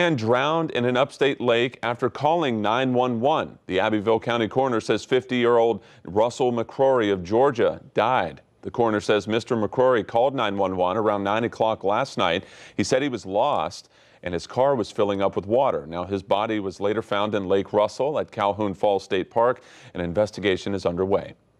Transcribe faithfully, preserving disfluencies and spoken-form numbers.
And drowned in an upstate lake after calling nine one one. The Abbeville County coroner says fifty-year-old Russell McCrory of Georgia died. The coroner says Mister McCrory called nine one one around nine o'clock last night. He said he was lost and his car was filling up with water. Now, his body was later found in Lake Russell at Calhoun Falls State Park. An investigation is underway.